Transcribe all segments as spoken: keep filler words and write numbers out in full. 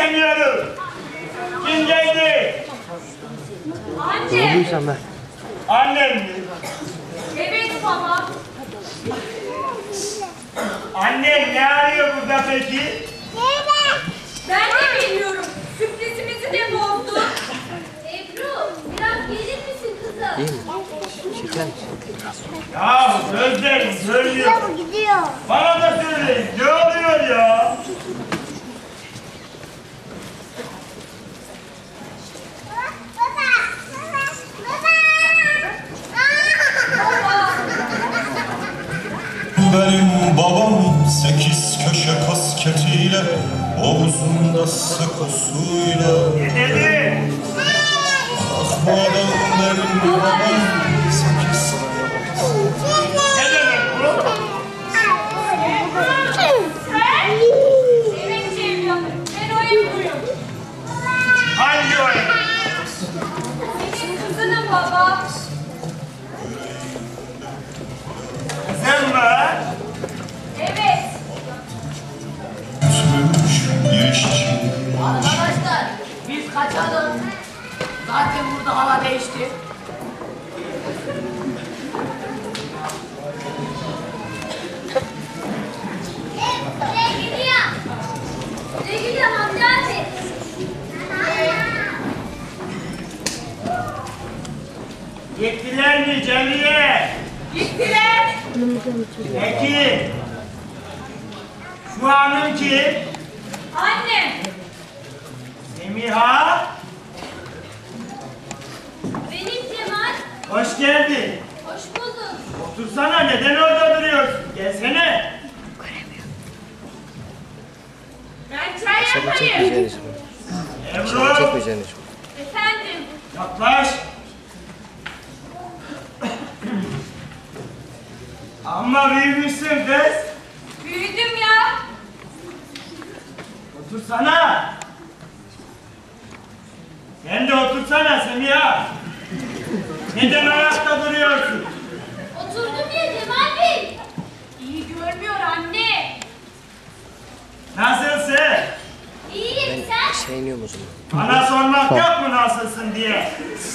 geçemiyorum. Kim geldi? Anne. Annem mi? Evet baba. Annem ne arıyor burada peki? Ben de bilmiyorum. Sürprizimizi de bozdu. Ebru, biraz gelir misin kızım? İyi mi? Şeker mi? Ya gözlerim söylüyor. Gidiyor. Bana da söyleyin. Ne oluyor ya? Benim babam sekiz köşe kasketiyle, omuzunda sıkosuyla. Ne dedi? Ah bu adam benim babam sekiz. Ne demek bu? Evet Cemil. Ben o Ebru'yum. Hangi oyun? Senin kızının baba. Sen mi? Evet. Ütmüş bir işçi. Arkadaşlar biz kaçalım. Zaten burada hava değişti. Ne gidiyor? Ne gidiyor amca abi? Gittiler mi Cemile? Gittiler. Peki. Şu hanım kim? Annem. Semiha. Benim Cemal. Hoş geldin. Hoş bulduk. Otursana, neden orada duruyorsun? Gelsene. Ben çay Çabuk yapayım. çekmeyeceğiniz mi? Çabuk Ebru. çekmeyeceğiniz mi? Efendim. Yaklaş. Amma büyümüşsün kız. Büyüdüm ya. Otursana. Sen de otursana Semiha. Neden ayakta duruyorsun? Oturdum ya Cemal Bey. İyi görmüyor anne. Nasılsın? İyiyim sen. Aşağı iniyorum o zaman. Bana sormak yok mu nasılsın diye.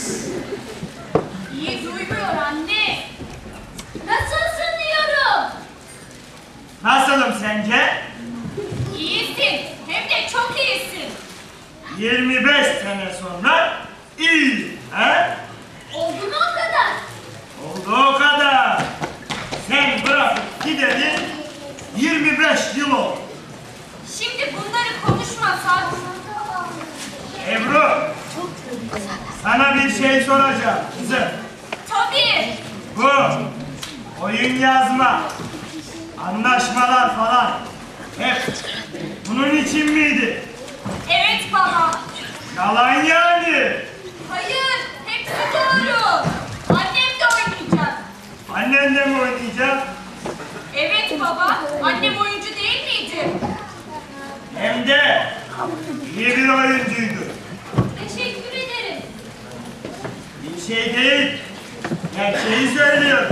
İyi duymuyor anne. Nasılsın diyorum. Nasılım sence? İyisin. Hem de çok iyisin. yirmi beş sene sonra iyi. He? Oldu mu o kadar? Oldu o kadar. Sen bırakıp gideli yirmi beş yıl oldu. Şimdi bunları konuşmasak. Ebru, sana bir şey soracağım kızım. Tabii. Bu oyun yazma, anlaşmalar falan hep bunun için miydi? Evet baba. Yalan yani. Hayır. Hepsi doğru. Annem de oynayacak. Annen de mi oynayacak? Evet baba. Annem oyuncu değil miydi? Hem de iyi bir oyuncuydu. Teşekkür ederim. Bir şey değil, gerçeği söylüyor.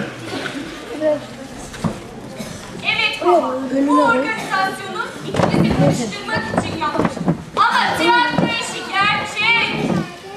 Evet baba. Bu organizasyonu ikimizi konuşturmak için yaptık. Ama tiyatro işi gerçek.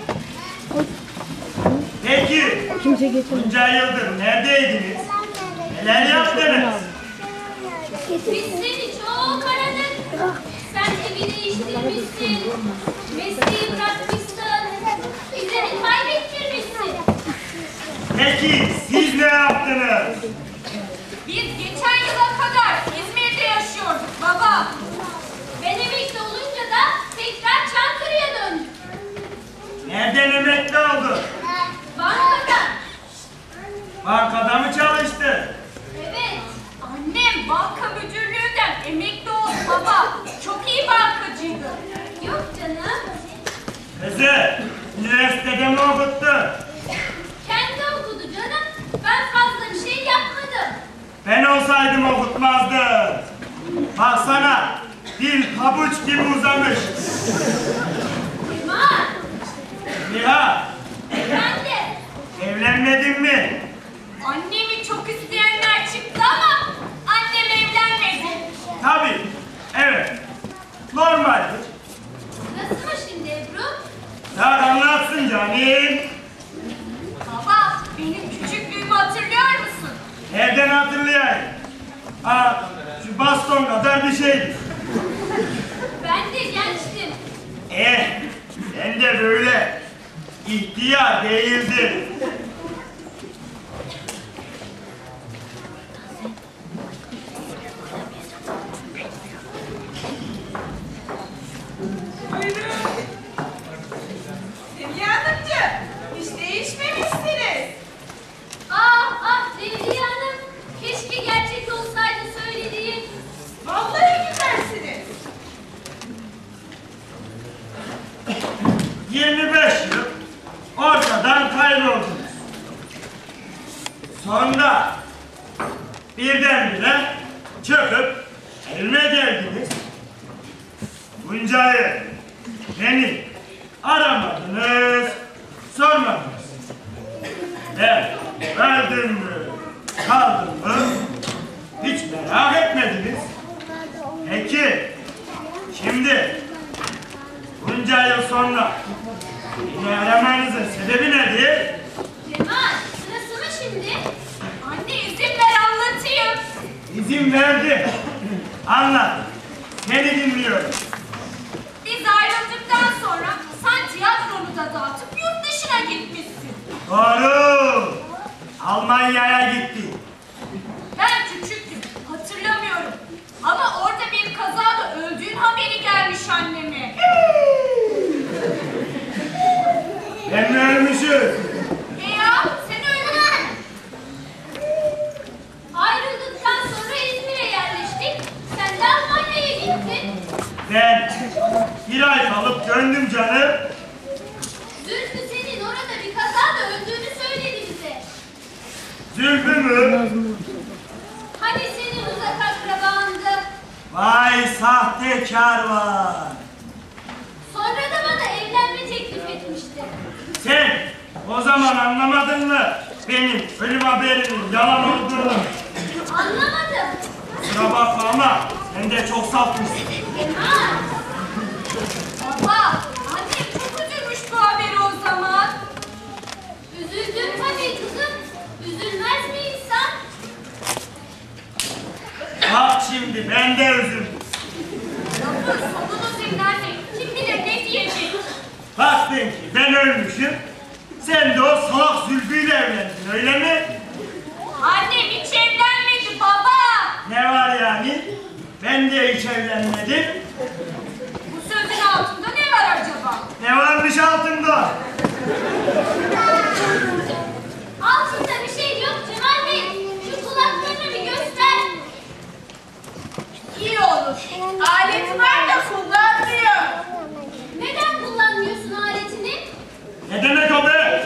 Peki, bunca yıldır neredeydiniz? Neler yaptınız? Biz seni çok aradık. Sen evi değiştirmişsin. Mesleği bırakmışsın. Bizleri kaybettirmişsin. Peki, siz ne yaptınız? Biz geçen yıla kadar İzmir'de yaşıyorduk baba. Ben emekli olunca da tekrar Çankırı'ya döndüm. Nereden emekli oldun? Bankada. Bankada mı çalıştın? Evet. Annem banka müdürlüğünden emekli oldu baba. Çok iyi bankacıydı. Yok canım. Kızı, üniversitede mi okuttun? Kendi okudu canım. Ben fazla bir şey yapmadım. Ben olsaydım okutmazdım. Baksana, dil pabuç gibi uzamış. Cemal. Niha, Efendim. evlenmedin mi? Annemi çok isteyenler çıktı ama annem evlenmedi. Tabii, evet. Normaldir. Efendim? Baba, benim küçüklüğümü hatırlıyor musun? Nereden hatırlayayım? Ha, şu baston kadar bir şeydi. Ben de gençtim. Eh, ben de böyle ihtiyar değildim. Sevgi Hanımcığım, hiç değişmemişsiniz. Ah ah Devriye Hanım. Keşke gerçek olsaydı söylediğin. Vallahi güzelsiniz. yirmi beş yıl ortadan kayboldunuz. Sonra birdenbire çıkıp elime geldiniz. Bunca yıl beni aramadınız, sormadınız. Ben öldüm mü, kaldım mı hiç merak etmediniz. Peki, şimdi bunca yıl sonra beni aramanızın sebebi nedir? Cemal sırası mı şimdi? Anne izin ver anlatayım. İzin verdi. Anlat. Seni dinliyorum. Biz ayrıldıktan sonra sen tiyatronu da dağıtıp yurt dışına gitmişsin. Doğru. Almanya'ya gitti. Ben küçüktüm, hatırlamıyorum. Ama orada bir kazada öldüğün haberi gelmiş anneme. Ben mi ölmüşüm? E ya, sen öldün. Ayrıldıktan sonra İzmir'e yerleştik. Sen de Almanya'ya gittin. Ben bir ay kalıp döndüm canım. Zülfü senin orada bir kazada öldüğünü söyledi bize. Zülfü mü? Hani senin uzak akrabandı. Vay sahtekar var. Sonra da bana evlenme teklif etmişti. Sen o zaman anlamadın mı benim ölüm haberinin yalan olduğunu? Anlamadım. Kusura bakma ama sen de çok safmışsın. Cemal. Baba, annem çok üzülmüş bu haberi o zaman. Üzüldüm tabii kızım. Üzülmez mi insan? Bak şimdi ben de üzüldüm. Lafın sonunu senin annen kim bilir ne diyecek. Baktın ki ben ölmüşüm. Sen de o salak Zülfü'yle evlendin öyle mi? Annem hiç evlenmedi baba. Ne var yani? Ben de hiç evlenmedim. Bu sözün altında ne var acaba? Ne varmış altında? Altında bir şey yok Cemal Bey. Şu kulaklarını bir göster. İyi olur. Alet var da kullanmıyor. Neden kullanmıyorsun aletini? Ne demek o be?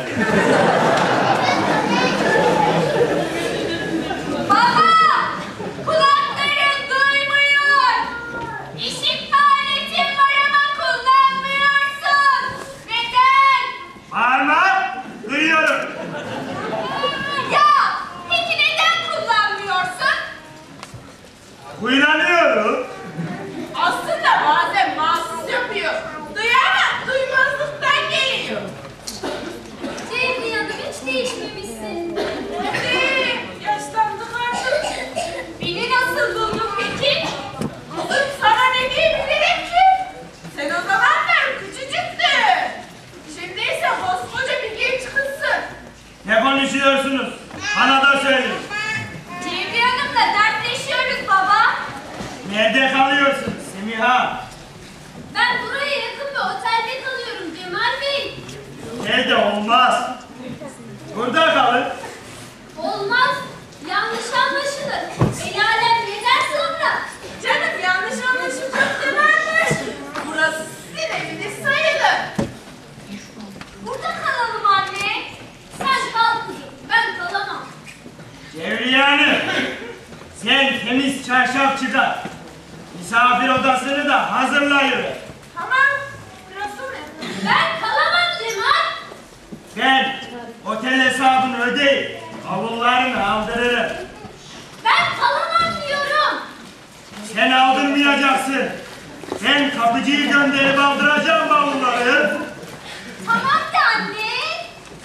Baba! Kulaklarım duymuyor. İşitme aletin var ama kullanmıyorsun. Neden? Bağırma. Duyuyorum. Ya peki neden kullanmıyorsun? Uylanıyorum. Aslında bazen mahsus yapıyor. Duyuyor ama duymazlıktan geliyor. Devriye Hanım hiç değişmemişsin. Hadi yaşlandık artık. Beni nasıl buldun peki? Kızım sana ne diyebilirim ki? Sen o zamanlar küçücüktün. Şimdi ise koskoca bir genç kızsın. Ne konuşuyorsunuz? Bana da söyleyin. Cevriye Hanım'la dertleşiyoruz baba. Nerede kalıyorsunuz Semiha? Ben buraya yakın bir otelde kalıyorum Cemal Bey. Nerede olmaz. Burada kalın. Olmaz. Yanlış anlaşılır. El alem ne der sonra? Canım yanlış anlaşılacak demezler. Burası sizin eviniz sayılır. Burada kalalım anne. Sen kal kızım. Ben kalamam. Cevriye Hanım. Sen temiz çarşaf çıkar. Misafir odasını da hazırlayıver. Tamam. Burası ne? Ben kalamam Cemal. Ben otel hesabını ödeyip bavullarını aldırırım. Ben kalamam diyorum. Sen aldırmayacaksın. Ben kapıcıyı gönderip aldıracağım bavulları. Tamam da anne.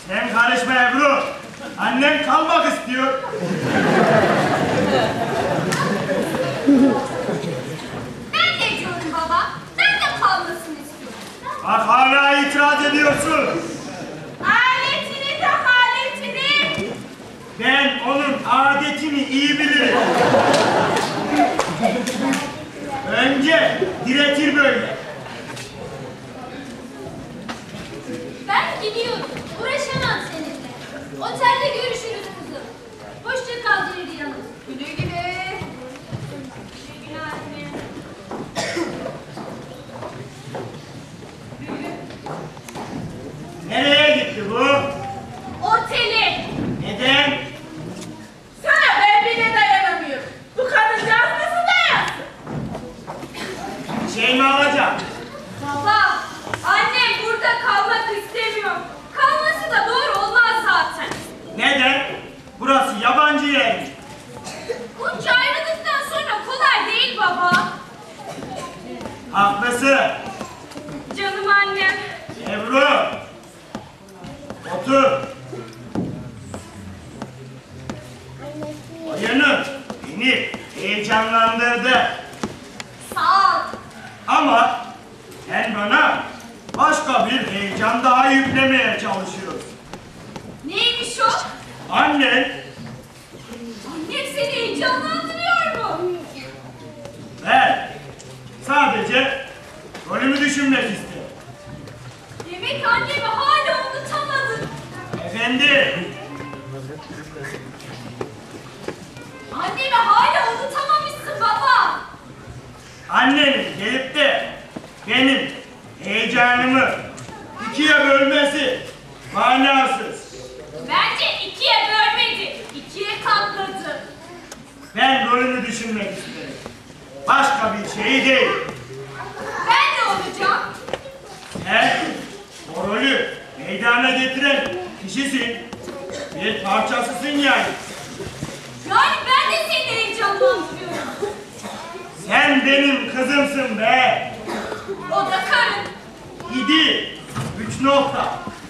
Sen karışma Ebru. Annem kalmak istiyor. Ben de diyorum baba. Ben de kalmasını istiyorum. Bak hala itiraz ediyorsun. Aletini tak aletini. Ben onun adetini iyi bilirim. Önce diretir böyle. Ben gidiyorum. Uğraşamam seninle. Otelde görüşürüz kızım. Hoşça kal Cevriye Hanım. Güle güle. Güle güle anne. Nereye gitti bu? Otele. Neden? Sana ben bile dayanamıyorum. Bu kadıncağız nasıl dayansın? Şey mi alacağım? Baba, annem burada kalmak istemiyor. Kalması da doğru olmaz zaten. Neden? Burası yabancı yer. Bunca ayrılıktan sonra kolay değil baba. Haklısın. Canım annem. Ebru. Otur. Oyunun beni heyecanlandırdı. Sağ ol. Ama sen bana başka bir heyecan daha yüklemeye çalışıyorsun. Neymiş o? Annen Annem seni heyecanlandırıyor mu? ben sadece rolümü düşünmek istedim. Demek annemi hala unutamadın. Efendim, Annemi hala unutamamışsın baba. annenin gelip de benim heyecanımı ikiye bölmesi manasız. Bence ikiye bölmedi. İkiye katladı. Ben rolümü düşünmek istedim. Başka bir şey değil. Ben de olacağım. Sen o rolü meydana getiren kişisin. Bir parçasısın yani. Yani ben de seni heyecanlandırıyorum. Sen benim kızımsın be. O da karın. İdi. Üç nokta.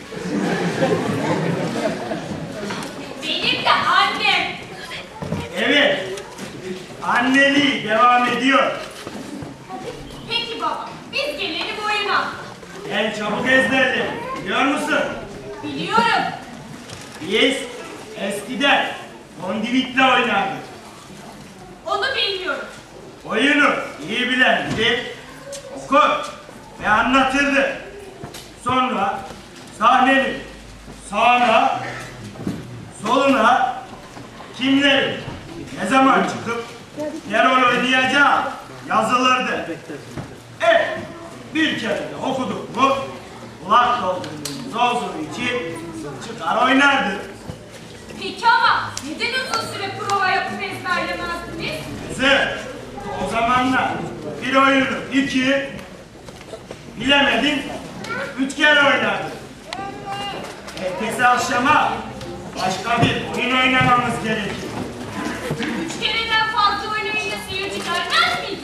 Benim de annem. Evet. Anneliği devam ediyor. Peki baba, biz gelelim oyuna. Ben çabuk ezberledim. Biliyor musun? Biliyorum. Biz eskiden kondivitle oynardık. Onu bilmiyorum. Oyunu iyi bilen biri okur ve anlatırdı. Sonra sahnenin sağına, soluna kimlerin ne zaman çıkıp ne rol oynayacağı yazılırdı. Evet, bir kere de okuduk mu kulak dolduğumuz olduğu için çıkar oynardı. Peki ama neden uzun süre prova yapıp ezberlemezdiniz? Kızım, o zamanlar bir oyunu iki, bilemedin, üç kere oynardın. Ertesi akşama başka bir oyun oynamamız gerekir. Üç kereden fazla oynayınca seyirci gelmez miydi?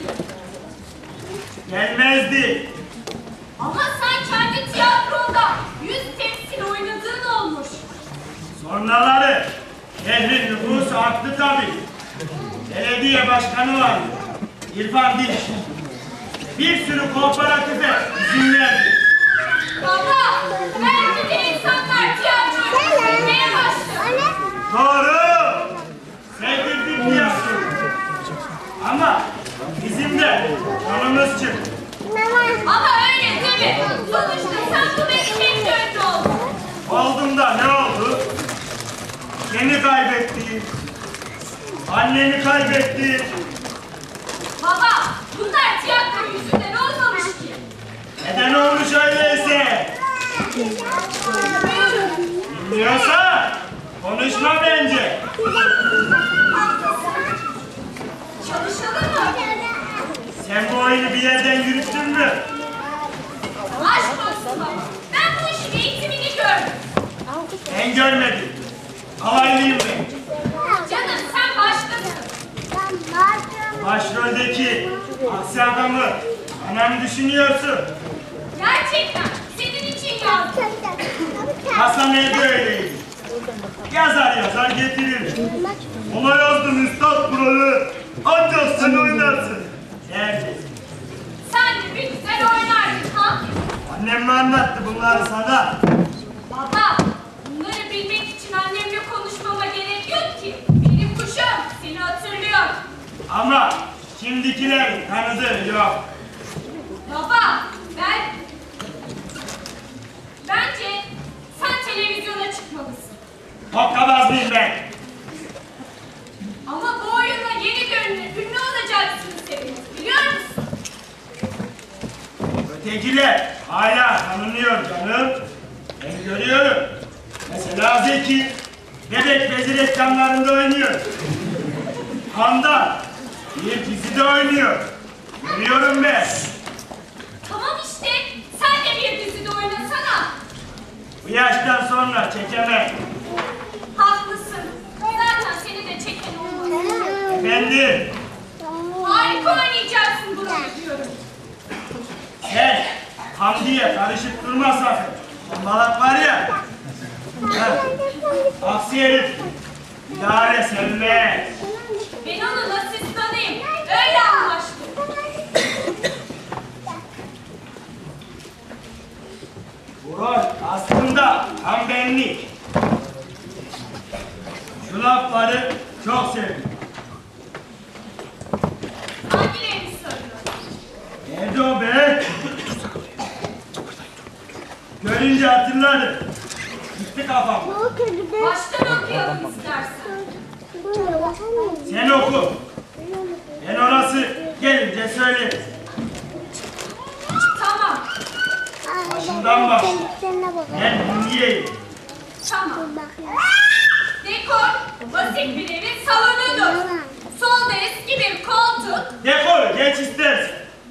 Gelmezdi. Ama sen kendi tiyatronda yüz temsil oynadığın olmuş. Sonraları şehrin nüfusu arttı tabii. Belediye başkanı vardı. İrfan Dinç. Bir sürü kooperatife izin verdi. Baba, belki de insanlar tiyatroyu sevmeye başladı. Doğru. Sevdirdik diyorsun. Ama bizim de canımız çıktı. Ama öyle deme. Sonuçta sen bu memleketin önünde oldun. Oldum da ne oldu? Seni kaybettim. Anneni kaybettim. Baba, bunlar tiyatro yüzünden olmamış ki. Neden olmuş öyleyse? Bilmiyorsa konuşma bence. Çalışalım mı? Sen bu oyunu bir yerden yürüttün mü? Aşk olsun baba. Ben bu işin eğitimini gördüm. Ben görmedim. Alaylıyım ben. Canım sen başkasın. Başroldeki aksi adamı bana mı düşünüyorsun? Gerçekten senin için yazdım. Hasan evde öyleydi. Yazar yazar getirir. Ona yazdım üstad buralı. Ancak sen oynarsın. Derdi. Sen de bir güzel oynardın ha? Annem mi anlattı bunları sana? Baba, bunları bilmek için annemle konuşmama gerek yok ki. Benim kuşum seni hatırlıyor. Ama şimdikiler tanıdığı yok. Baba, ben... Bence sen televizyona çıkmalısın. Hokkabaz mıyım ben? Ama bu oyunla yeni bir ünlü, ünlü olacaksınız hepiniz, biliyor musun? Ötekiler hala tanınıyor canım. Ben görüyorum. Mesela Zeki, bebek bezi reklamlarında oynuyor. Handan, bir dizide oynuyor. Görüyorum ben. Tamam işte, sen de bir dizide oynasana. Bu yaştan sonra çekemem. Haklısın. Zaten seni de çeken olmaz. Efendim, Harika oynayacaksın bunu diyorum. sen Hamdi'ye karışıp durma sakın. Balak var ya. Ha, aksi herif. İdare sevmez. Ben onun asistanıyım. Öyle anlaştık. Bu rol aslında tam benlik. Şu lafları çok sevdim. Hangilerini soruyor? Nerede o be? Görünce hatırladım. Gitti kafam. Baştan okuyalım istersen. Sen oku. Ben orası gelince söylerim. Tamam, Başından bak. Ben dinleyeyim. tamam. Dekor, basit bir evin salonudur. Solda eski bir koltuk. Dekor geç istersen.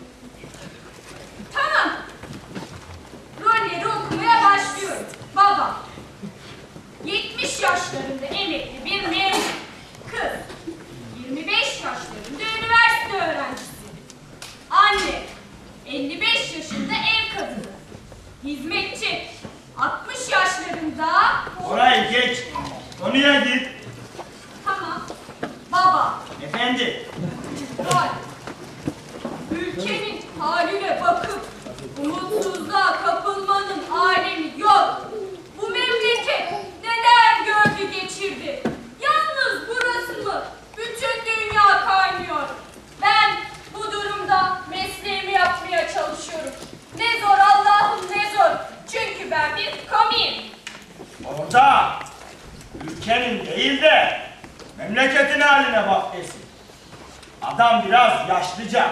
Tamam. Rolleri okumaya başlıyorum. Baba. yetmiş yaşlarında emekli bir memur. Kız. yirmi beş yaşlarında üniversite öğrencisi. Anne. elli beş yaşında ev kadını. Hizmetçi. altmış yaşlarında. Orayı geç. Konuya git. Tamam. Baba. Efendim. Rol. Ülkenin haline bakıp umutsuzluğa kapılmanın alemi yok. Bu memleket neler gördü geçirdi. Yalnız burası mı? Bütün dünya kaynıyor. Ben bu durumda mesleğimi yapmaya çalışıyorum. Ne zor Allah'ım ne zor. Çünkü ben bir komiyim. Orada ülkenin değil de memleketin haline bak desin. Adam biraz yaşlıca.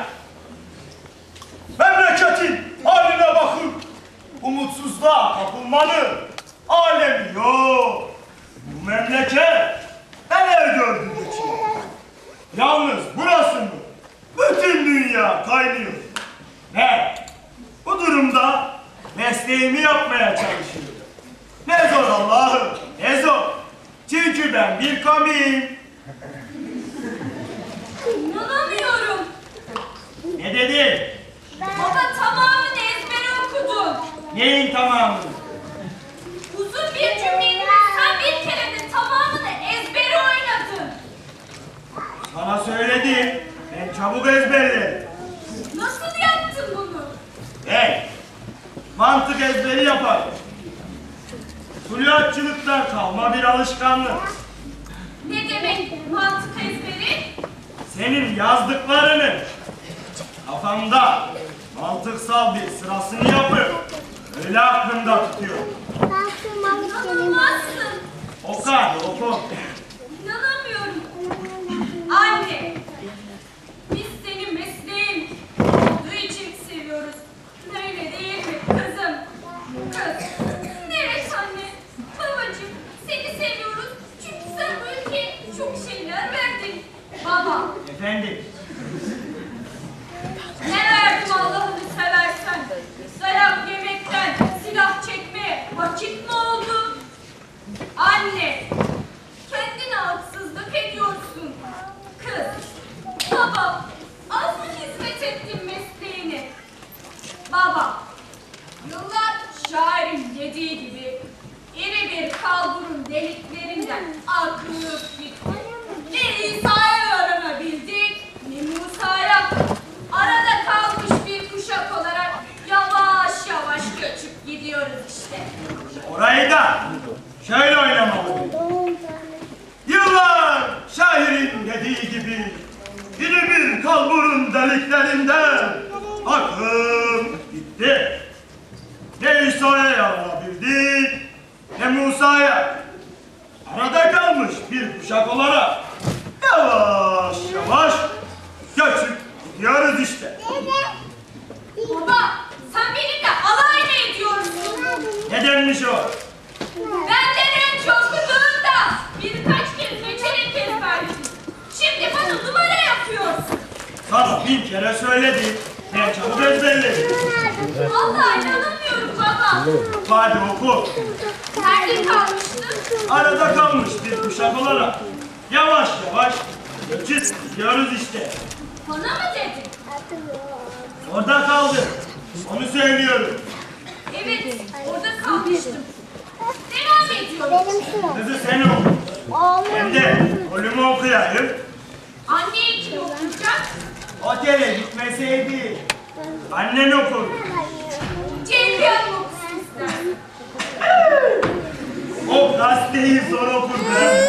Memleketin haline bakın. Umutsuzluğa kapılmanın alemi yok. Bu memleket neler gördü geçiyor. Yalnız burası mı? Bütün dünya kaynıyor. Ve bu durumda mesleğimi yapmaya çalışıyorum. Ne zor Allah'ım, ne zor. Çünkü ben bir komiyim. İnanamıyorum. Ne dedin? Baba tamamını ezbere okudun. Neyin tamamını? Uzun bir cümleyi sen bir kere de tamamını ezbere oynadın. Sana söyledim. Ben çabuk ezberlerim. Nasıl yaptın bunu? Hey, mantık ezberi yaparım. Tuluatçılıktan kalma bir alışkanlık. Ne demek mantık ezberi? Senin yazdıklarını kafamda mantıksal bir sırasını yapıp öyle aklımda tutuyorum. İnanılmazsın. Oku hadi oku. İnanamıyorum. Anne, biz seni mesleğin olduğu için seviyoruz. Öyle değil mi kızım? Kız. Evet anne. Babacığım seni seviyoruz. Çünkü sen bu ülkeye çok şeyler verdin. Baba. Efendim, Ne verdim Allah'ını seversen? Dayak yemekten, silah çekmeye vakit mi oldu? Anne, kendi Burayı da şöyle oynamalı. Yıllar şairin dediği gibi biri bir kalburun deliklerinden akım gitti. Ne İsa'ya yaranabildik ne Musa'ya. Arada kalmış bir kuşak olarak yavaş yavaş göçüp gidiyoruz işte. Baba, sen benimle alay mı ediyorsun? Ne demiş o? Benden önce okuduğunda birkaç kez geçerek ezberledin. Şimdi bana numara yapıyorsun. Sana bin kere söyledim. Ne çabuk ezberledin. Vallahi inanamıyorum baba. Hadi oku. Nerede kalmıştın? Arada kalmış bir kuşak olarak yavaş yavaş göçüp gidiyoruz işte. Bana mı dedin? Orada kaldı. Onu söylüyorum. Evet, orada kalmıştım. Devam ediyorum. Kızı sen oku. Hem de rolümü okuyayım. Anneye kim okuyacak? Otele gitmeseydi annen okur. Cemre Hanım okusun ister. O gazeteyi zor okur be.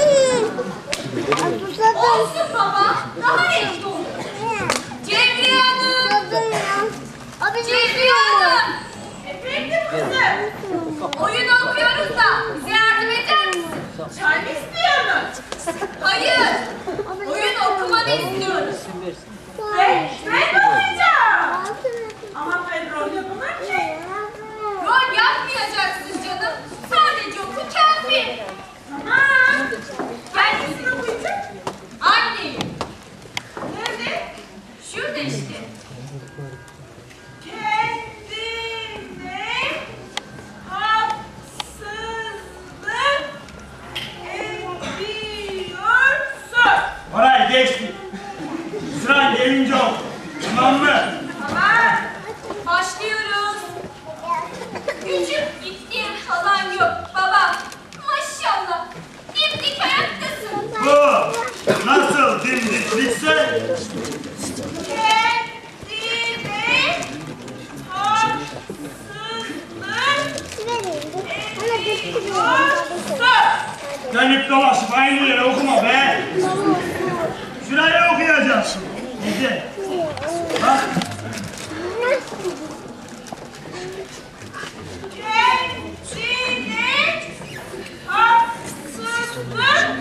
Olsun baba, daha renkli olur. Cemre Hanım! Cemre Hanım! Efendim kızım. Oyun okuyoruz da bize yardım eder misin? Çay mı istiyorsun? Hayır, oyun okumanı istiyoruz. Ben, ben de okuyacağım. Ama ben rol yapamam ki. Rol yapmayacaksın canım, sadece oku kafi. Tamam. Gel Hangisini kızım. okuyacağım? Anneyi, Nerede? şurada işte. Kendine haksızlık ediyorsun. Orayı geçti. Sıran gelince oku. Tamam mı? Tamam. Başlıyoruz. Küçük gittiğin falan yok baba. Maşallah, dimdik ayaktasın. Bu nasıl dimdiklikse Kendine haksızlık ediyorsun. dönüp dolaşıp aynı yere okuma be. Şurayı okuyacaksın. Güzel. Bak. Kendine haksızlık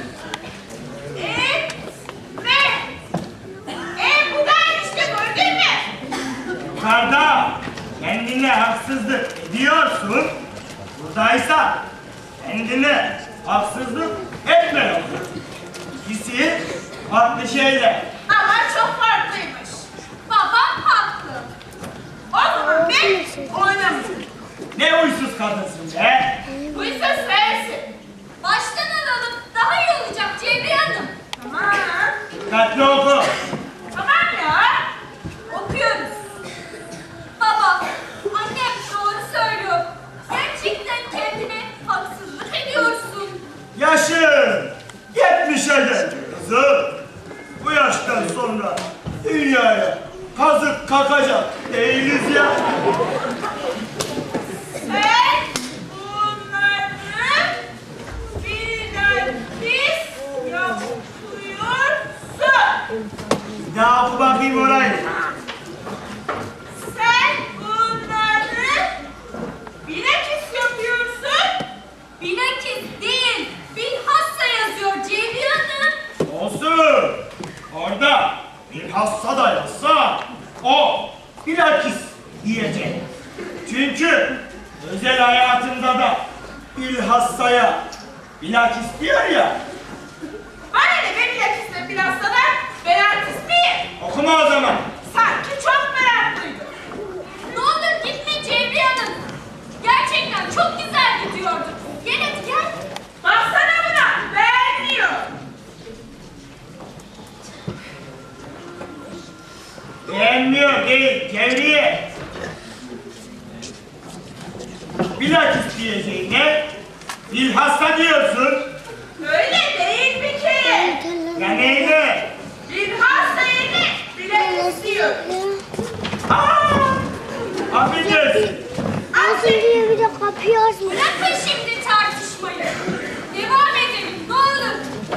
etme. E buradan işte gördün mü? Yukarıda kendine haksızlık ediyorsun. Buradaysa kendine haksızlık etme. İkisi farklı şeyler. Ama çok farklıymış. Babam haklı. O zaman ben oynamıyorum. Ne uysuz kadınsın be. Buysa sensin. Baştan alalım, daha iyi olacak Cemre Hanım. Tamam. Dikkatli oku. Tamam ya. Okuyoruz. Baba, annem doğru söylüyor. Gerçekten kendine haksızlık ediyorsun. Yaşın yetmişe geldi kızım. Bu yaştan sonra dünyaya kazık kakacak değiliz ya. Sen bunları bilakis yapıyorsun. Bir daha oku bakayım orayı. Sen bunları bilakis yapıyorsun. Bilakis değil, bilhassa yazıyor Cemre Hanım. Olsun. Orada bilhassa da yazsa o bilakis diyecek. Çünkü özel hayatında da bilhassaya bilakis diyor ya. Bana ne be bilakisle bilhassa da ben artist miyim? Okuma o zaman. Sanki çok meraklıydım. Ne olur gitme Cemre Hanım. Gerçekten çok güzel gidiyordu. Gel hadi gel. Baksana buna beğenmiyor. Beğenmiyor değil, Cevriye. Bilakis diyeceğine bilhassa diyorsun. Öyle değil mi ki? Ya neyle? Bilhassa yeni bilakis diyor. Affedersin. Aferin. Bir de kapıyorsun. Bırakın şimdi tartışmayı. konuşmayın. Devam edelim, ne olur.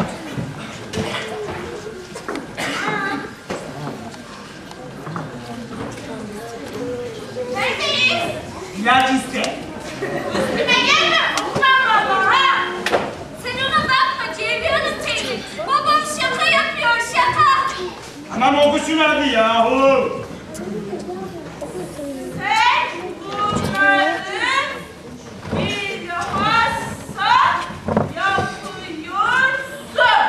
Neredeyiz? İlaç iste. Üstüme gelme. Utanma bana. Sen ona bakma Cevriye Hanım teyze. Babam şaka yapıyor, şaka. Aman okuşun hadi yahu. Sen bunları bilhassa yapıyorsun.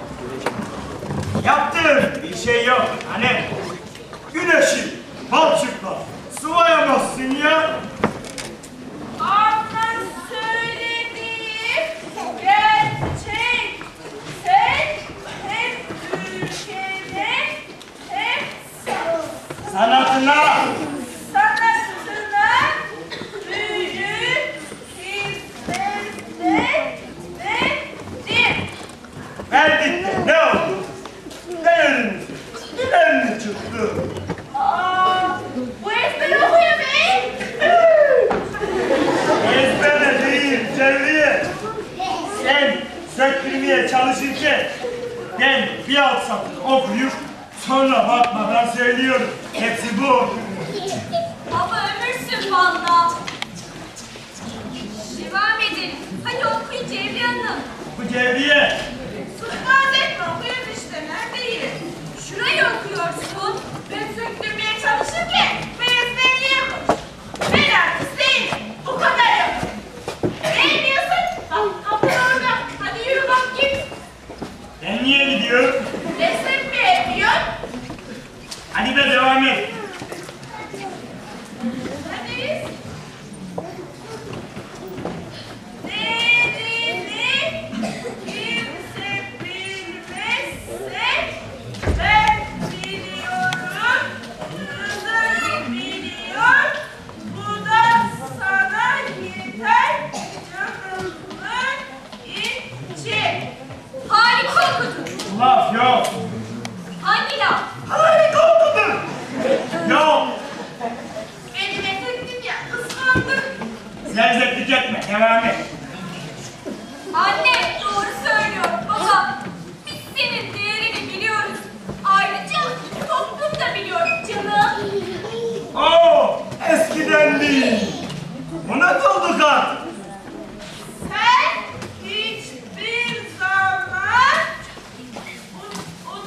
Yaptığın bir şey yok anne. Güneşi balçıkla sıvayamazsın ya. Ama söylediğim gerçek. Sen hep ülkene, hep Sanatına. sanatına büyük hizmetler verdin. Verdik de ne oldu? Değeriniz gider mi çıktı? Aa, bu ezber okuyor bey. Ezbere değil Cevriye. Sen söktürmeye çalışırken ben bir alt satır okuyup sonra bakmadan söylüyorum. Hepsi bu. Baba ömürsün valla. Devam edelim. Hadi okuyun Cevriye Hanım. Bu Cevriye. Tutmaz etme okuyoruz işte neredeyim? Şurayı okuyorsun. Ben söktürmeye çalışırken bu ezberliyormuş. Ben artist değilim. Bu kadar yapın. Beğenmiyorsun? Bak kapı orada. Hadi yürü bak git. Ben niye gidiyorum? Resim beğenmiyor. Hadi be devam et. Hadi. Değerini kimse bilmezse ben biliyorum. Kızım biliyor. Bu da sana yeter. Canımın içi. Harika okudun. Laf yok. Hangi laf? Harika okudun. Yok. Beni getirdin ya kıskandım. Zevzeklik etme. Devam et. Anne doğru söylüyor baba. Biz senin değerini biliyoruz. Ayrıca toplum da biliyor canım. Oo, eskiden değil. Unutulduk artık. Sen hiçbir zaman un-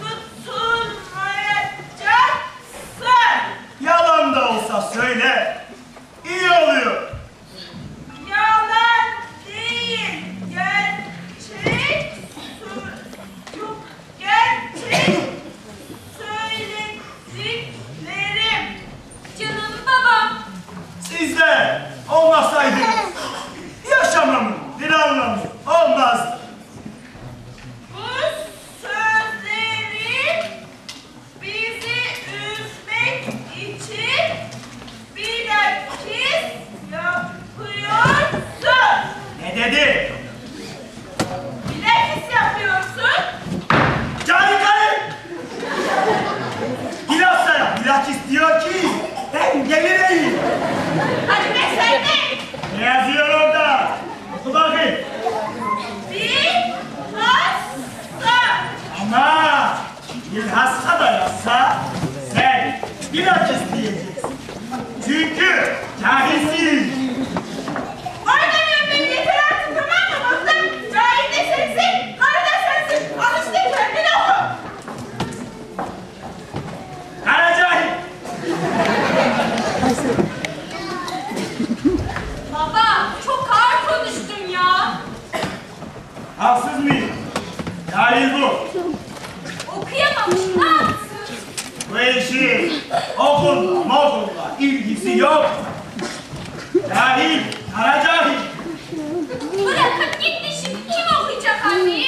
unutulmayacaksın. Yalan da olsa söyle. İyi oluyor. Yalan değil, gerçek sor- yok, gerçek söylediklerim. Canım babam. Sizler olmasaydınız yaşamamın bir anlamı olmaz. Bu sözleri bizi üzmek için bilakis yapıyorsun. Ne dedi? Bilakis yapıyorsun. Cani karı! Bilhassa bilhak istiyor ki ben gelireyim. Hadi be sen de. Ne yazıyor orada? Oku bakayım. Bilhassa. Ama bilhassa da yazsa sen bilhak isteyeceksin. Çünkü cahilsin. Oynamıyorum beni yeter artık tamam mı? Bıktım. Cahil de sensin, karı da sensin. Al işte kendin oku. Kara cahil. Baba çok ağır konuştun ya. Haksız mıyım? Cahil bu. Okuyamamış ne yapsın? Bu işin okulla mokulla ilgisi yok. Cahil, kara cahil. Bırakıp gitti şimdi kim okuyacak anneyi?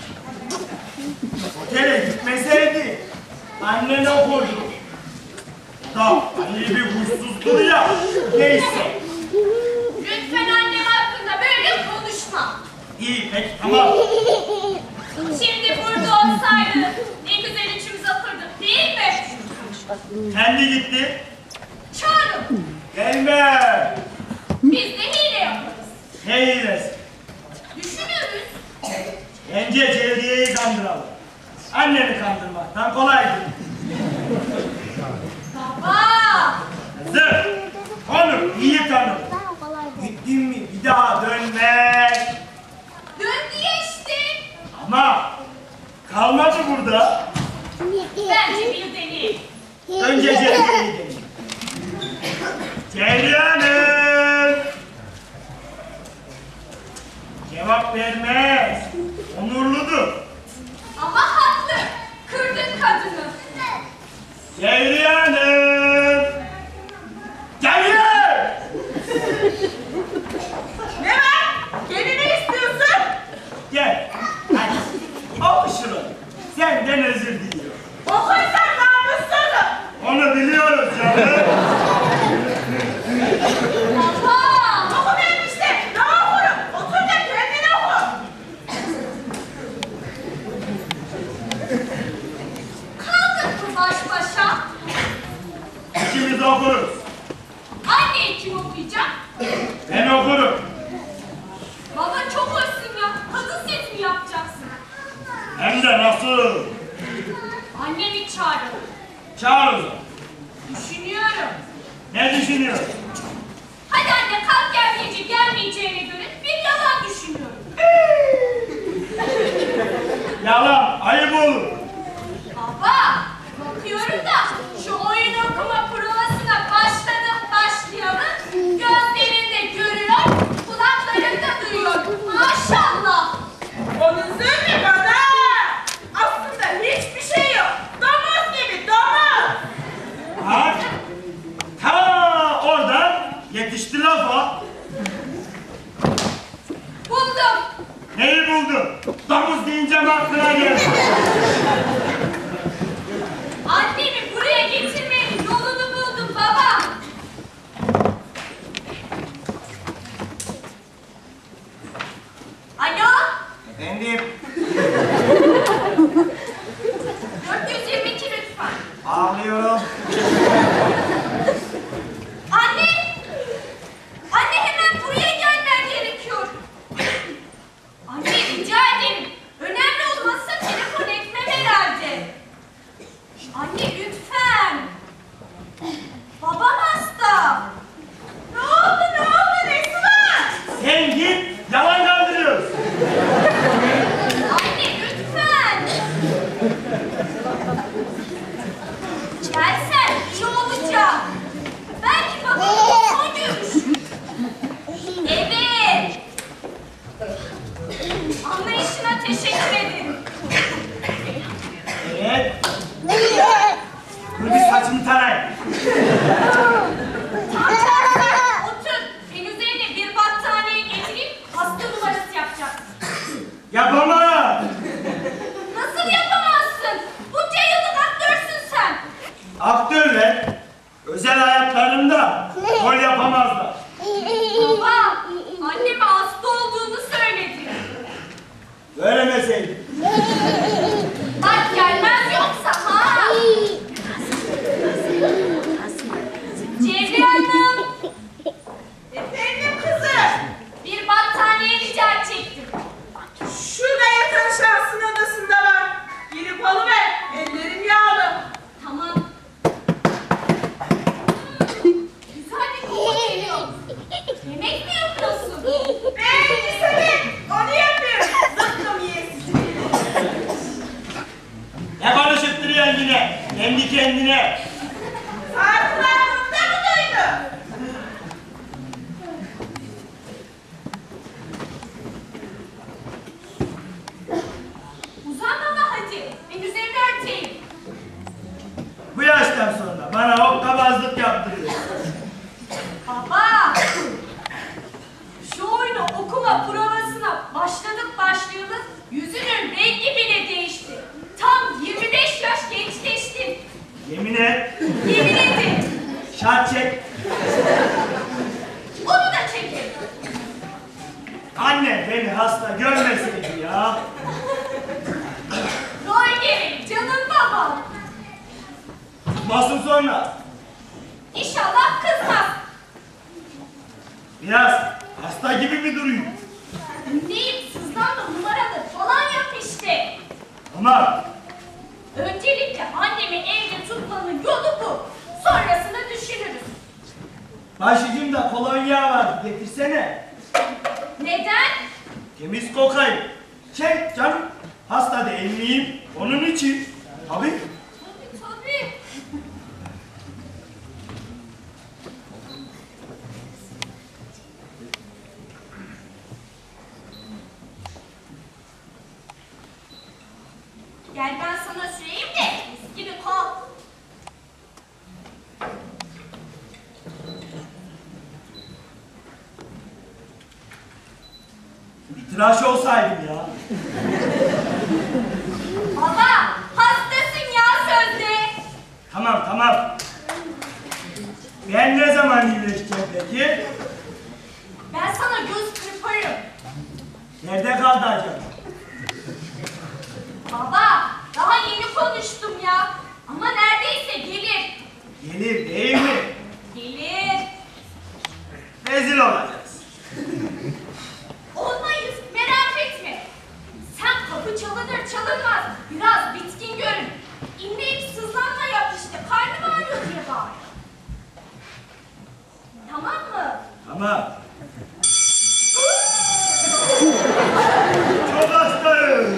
Otele gitmeseydi annen okurdu. Da iyi bir huysuzdur ya. Neyse. Lütfen annem hakkında böyle konuşma. İyi peki tamam. Şimdi burada olsaydı ne güzel üçümüz okurdu değil mi? Kendi gitti. Çağırın. Gelme. Biz de hile yaparız. Ne hilesi? Düşünürüz. Bence Cevriye'yi kandıralım. Anneni kandırmaktan kolaydır. Baba! Kızım, onu iyi tanı. Gittin mi bir daha dönmez. Döndü ya işte. Ama kalmadı burada. Bence bir deneyim. Önce Cevriye'yi deneyelim. Cevriye Hanım! Cevap vermez. Onurludur. Ama haklı. Kırdın kadını. Cevriye Hanım! Cevriye! Ne var? Gene ne istiyorsun? Gel. Hadi. Oku şunu. Senden özür diliyorum. Okursan namussuzum. Onu biliyoruz canım. Baba! Oku benim işte. Ne okurum? Otur da kendin oku. Kaldık mı baş başa? İkimiz okuruz. Anneyi kim okuyacak? Ben okurum. Baba çok hoşsun ya. Kadın sesi mi yapacaksın? Hem de nasıl? Annemi çağıralım. Çağır o zaman. Düşünüyorum. Ne düşünüyorsun? Hadi anne kalk gelmeyince gelmeyeceğine göre bir yalan düşünüyorum. Yalan, ayıp olur. Baba bakıyorum da şu oyun okuma provasına başladım başlayalım. Gözlerinde görüyor, kulaklarında duyuyor. Maşallah. Onun zırhı bana. Aslında hiçbir şey yok. Domuz gibi domuz. Bak, ta oradan yetişti lafa. Buldum. Neyi buldun? Domuz deyince mi aklına geldi? Annemi buraya getirmenin yolunu buldum baba. Alo? Efendim, dört yüz yirmi iki lütfen. ağlıyorum. Anne! Anne hemen buraya gelmen gerekiyor. Anne rica ederim. Önemli olmazsa telefon etmem herhalde. Anne lütfen. Babam hasta. Ne oldu ne oldu nesi var? Sen git, yalan kandırıyorsun. Anne lütfen. Gelsen iyi olacak. Belki babamın son görüşü. Evet. Anlayışına teşekkür ederim. Evet. Dur bir saçımı tarayayım. Tam tersi. Otur. Ben üzerine bir battaniye getireyim. Hasta numarası yapacaksın. Yapamam. Nasıl yapamazsın? Bunca yıllık aktörsün sen. Aktörler özel hayatlarında rol yapamazlar. Baba, anneme hasta olduğunu söyledi. Söylemeseydin. Bak gelmez yoksa ha. Cevriye Hanım, Efendim kızım. bir battaniye rica edecektim. Şurada yatan şahsın odasında var. Girip alıver. Ellerim yağlı. Tamam. Güzel bir koku geliyor. Yemek mi yapıyorsun? Beğendiniz hadi. Onu yapıyorum. Zıkkım yesin. Ne konuşup duruyorsun yine? Kendi kendine. Artılar bunda mı duydu? Uzan baba hadi. Ben üzerini örteyim. Bu yaştan sonra bana hokkabazlık yaptırıyor. Baba! Şu oyunu okuma provasına başladık başlayalı yüzünün rengi bile değişti. Tam yirmi beş yaş gençleştin. Yemin et. Yemin ederim. Şart çek. Onu da çekin. Anne beni hasta görmeseydi ya. Rol gereği canım babam. Tutmasın sonra. İnşallah kızmaz. Biraz hasta gibi mi durayım? Dinleyip sızlanma numaralı falan yap işte. Tamam. Öncelikle annemi evde tutmanın yolu bu. Sonrasını düşünürüz. Başucumda kolonya var. Getirsene. Neden? Temiz kokayım. Çek canım. Hasta değil miyim? Onun için. Tabii. Tabii tabii. Gel ben sana süreyim de mis gibi kal. Bir tıraş olsaydım ya. Baba hastasın ya sözde. Tamam tamam. Ben ne zaman iyileşeceğim peki? Ben sana göz kırparım. Nerede kaldı acaba? Baba daha yeni konuştum ya. Ama neredeyse gelir. Gelir değil mi? Gelir. Rezil olacağız. Olmayız merak etme. Sen kapı çalınır çalınmaz biraz bitkin görün. İnleyip sızlanma yap işte karnım ağrıyor diye bağır. Tamam mı? Tamam. Çok hastayım.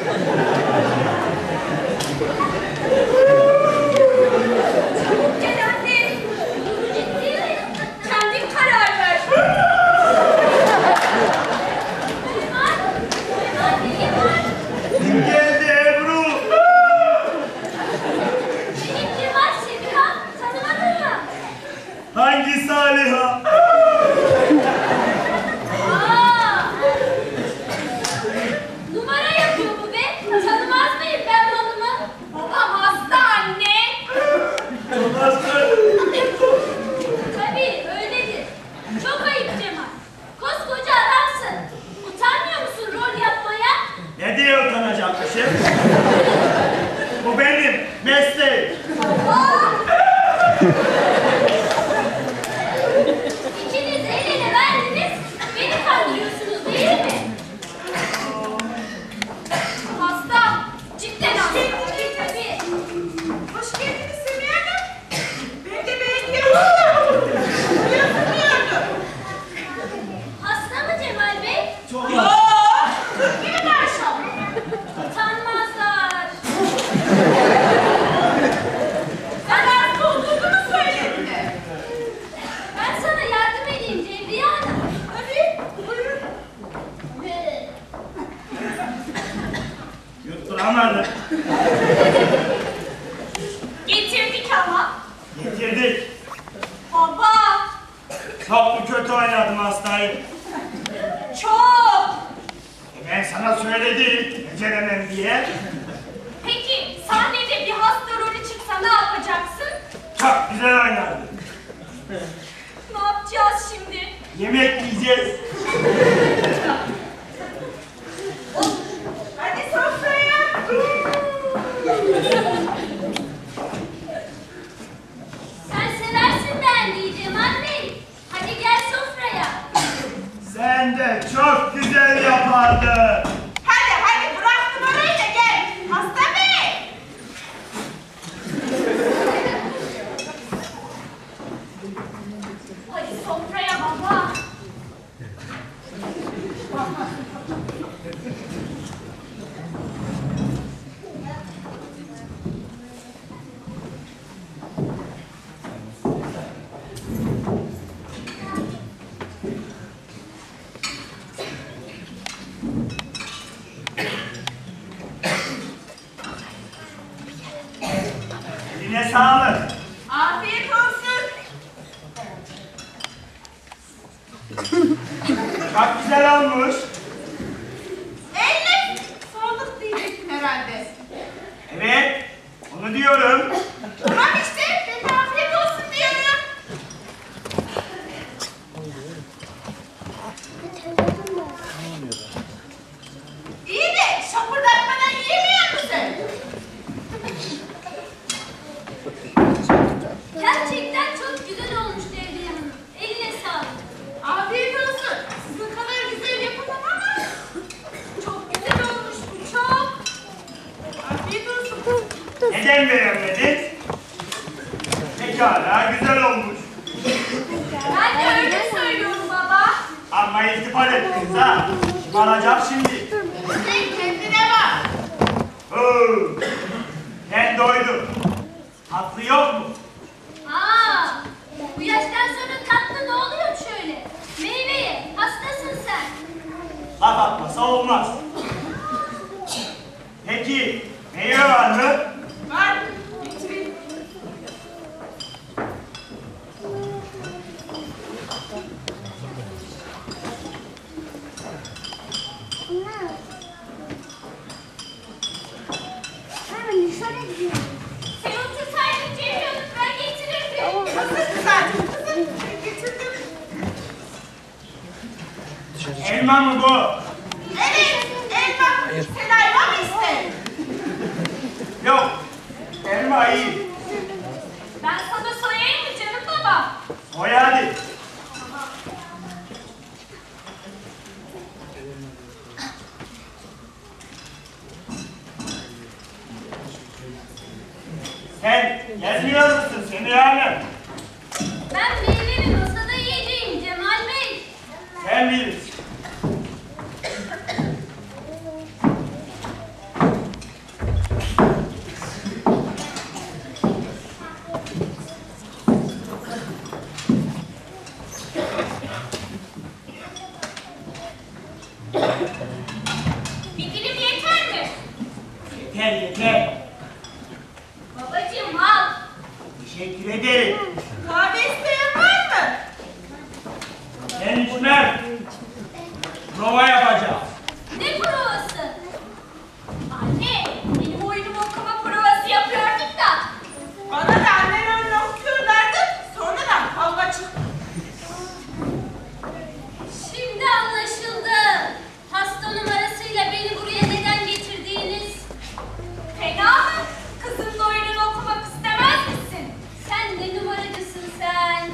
Çabuk gel anne. Ciddi mi? Kendin karar ver. Ne var? Ne var? Ne var? Kim geldi Ebru? Benim kim var Şebiha? Tanımadın mı? Hangi Saliha? Aa! Numara yapıyor bu be. Tanımaz mıyım ben onumu? Babam hasta anne. Çok hastayım. Tabii öyledir. Çok ayıp Cemal. Koskoca adamsın. Utanmıyor musun rol yapmaya? Ne diye utanacakmışım? Bu benim mesleğim. Aa! İkiniz el ele verdiniz. Beni kandırıyorsunuz değil mi? Hasta. Cidden hasta. Tabii tabii. Hoş geldiniz Semih Hanım. Ben de beğeniyorum. Uyuyorsun. Hasta mı Cemal Bey? Çok Yoo. hasta. Kız gibi maşallah. Utanmazlar. Sen hasta olduğunu söylediler. Ben sana yardım edeyim Cevriye Hanım. Tabii. Buyurun. Yutturamadım. Getirdik ama. Getirdik. Baba. Çok mu kötü oynadım hastayı? Çok. E ben sana söyledim. Beceremem diye. Peki sahnede bir hasta rolü çıksa ne yapacaksın? Çok güzel oynardın. Ne yapacağız şimdi? Yemek yiyeceğiz. Hadi sofraya. Sen seversin beğendiği Cemal Bey. Hadi gel sofraya. Sen de çok güzel yapardın. Hadi hadi bırak numarayı da gel. Hasta Bey. Hadi sofraya baba. Eline sağlık. Afiyet olsun. Çok güzel olmuş. Elle sağlık diyeceksin herhalde. Evet. Onu diyorum. Tamam işte. Ben de afiyet olsun diyorum. İyi de şapırdatmadan yiyemiyor musun? Gerçekten çok güzel olmuş Cevriye Hanım. Eline sağlık. Afiyet olsun. Sizin kadar güzel yapamam ama olmuş. Ben de öyle söylüyorum baba. Ama iltifat ettiniz ha. Varacak şimdi. Sen kendine bak. Oo, ben doydum. Tatlı yok mu? Aa, bu yaştan sonra tatlı ne oluyor şöyle? Meyveye, hastasın sen. Laf atmasa olmaz. Peki, meyve var mı? Var. Getirin. Sen otursaydın Ceylan, ben getirirdim. Hazır zaten. Kızım getirdim. Elma mı bu? Evet. Elma. Sen ayva mı istedin? Yok, elma iyi. Ben sana soyayım mı canım baba? O yani. Sen gezmiyor musun Semiha Hanım? Ben meyvemi masada yiyeceğim Cemal Bey. Sen bilirsin. Bir dilim yeter mi? Yeter yeter. Babacığım al. Teşekkür ederim. Kahve isteyen var mı? Ben içmem. Prova yapacağım. Ne provası? Anne, benim oyunumu okuma provası yapıyorduk da. Bana da annen öyle okuyorlardı. Sonradan kavga çıktı. Şimdi anlaşıldı. Hasta numarasıyla beni buraya neden getirdiğiniz. Fena mı? Kızımla oyununu okumak istemez misin? Sen ne numaracısın sen?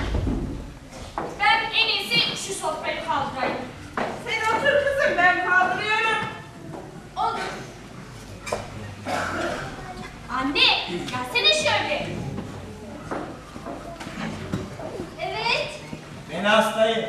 Ben en iyisi şu sofrayı kaldırayım. Sen otur kızım, ben kaldırıyorum. Olur. Anne, gelsene şöyle. Evet. Ben hastayım.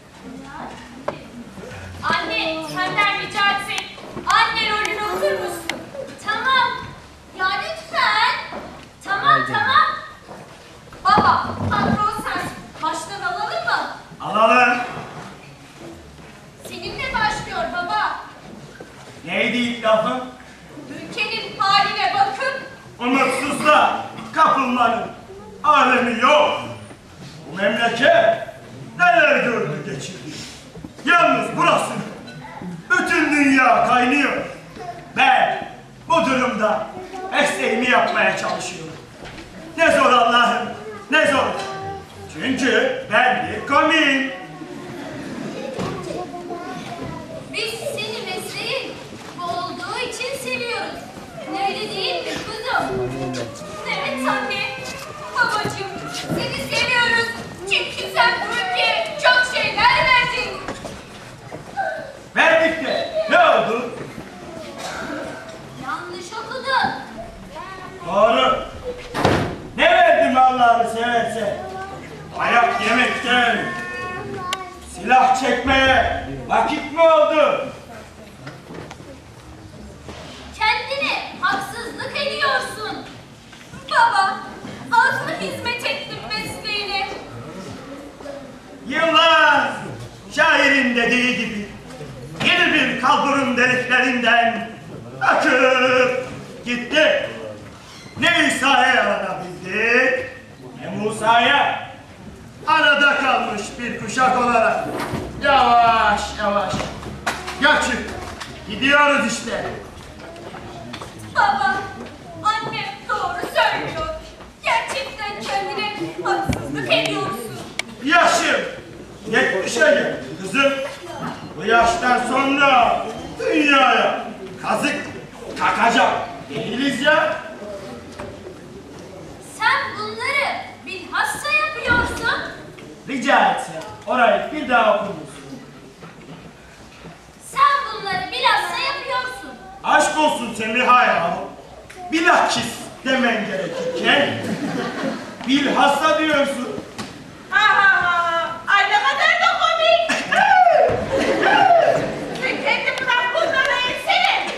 Anne, senden rica etsek anne rolünü okur musun? Tamam. Ya lütfen. Tamam, tamam. Baba, patron sensin. Baştan alalım mı? Alalım. Seninle başlıyor baba. Neydi ilk lafın? Ülkenin haline bakıp Umutsuzluğa kapılmanın alemi yok. Bu memleket neler gördü geçirdi. Yalnız burası bütün dünya kaynıyor. Ben bu durumda mesleğimi yapmaya çalışıyorum. Ne zor Allah'ım, ne zor. Çünkü ben bir komiyim. biz seni mesleğin bu olduğu için seviyoruz. Öyle değil mi kuzum? Evet anne, babacığım seni seviyoruz. Çünkü sen bu ülkeye çok şeyler verdin. Verdik de ne oldu? Yanlış okudun. Doğru. Ne verdim Allah'ını seversen? Ayak yemekten, silah çekmeye vakit mi oldu? Kendine haksızlık ediyorsun. Baba, az mı hizmet ettin mesleğine? Yıllar şairin dediği gibi yeni bir kalburun deliklerinden akıp gitti. Ne İsa'ya yaranabildi, ne Musa'ya. Arada kalmış bir kuşak olarak yavaş yavaş göçüp gidiyoruz işte. Baba, annem doğru söylüyor. Gerçekten kendine haksızlık ediyorsun. Yaşım yetmişe geldi kızım. Bu yaştan sonra dünyaya kazık takacak değiliz ya. Sen bunları bilhassa yapıyorsun. Rica etsem orayı bir daha okur musun? Sen bunları bilhassa yapıyorsun. Aşk olsun Semiha ya. Bilakis demen gerekirken bilhassa diyorsun. Ha ha ha. Ay ne kadar da komik. Sen kendi bırak bunları etsene.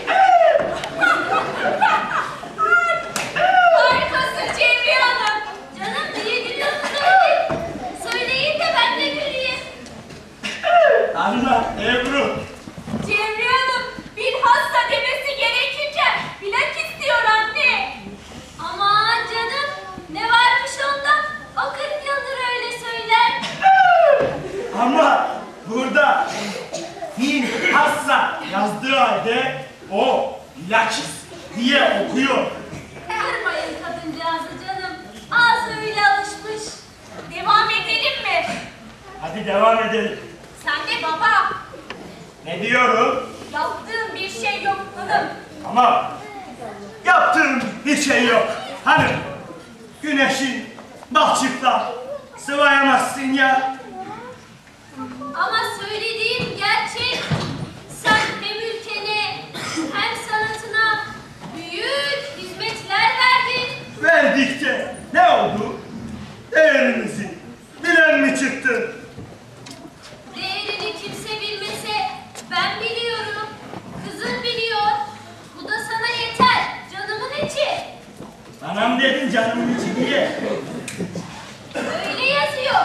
Harikasın Cevriye Hanım. Canım niye gülüyorsun öyle? Söyleyin de ben de güleyim. Anla Ebru. Cevriye Hanım bilhassa demesi gerekirken bilak istiyor anne. Aman canım ne varmış onda? O kırk yıldır öyle söyler. Ama burada bilhassa yazdığı halde o bilakis diye okuyor. Kırmayın kadıncağızı canım. Ağzı öyle alışmış. Devam edelim mi? Hadi devam edelim. Sen de baba. Ne diyorum? Yaptığın bir şey yok hanım. Ama yaptığım bir şey yok. Hanım, güneşin balçıkla sıvayamazsın ya. Ama söylediğim gerçek. Sen hem ülkene hem sanatına büyük hizmetler verdin. Verdikçe ne oldu? Değerimizi bilen mi çıktı? Değerini kimse bilmese ben biliyorum. Kızın biliyor. Bu da sana yeter. Canımın içi. Anam dedin canımın içi diye. Öyle yazıyor.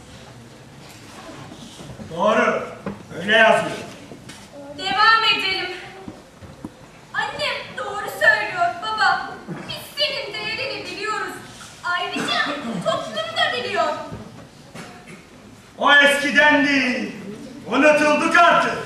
Doğru, öyle yazıyor. Devam edelim. Annem doğru söylüyor baba. Biz senin değerini biliyoruz. Ayrıca toplum da biliyor. O eskidendi. Unutulduk artık.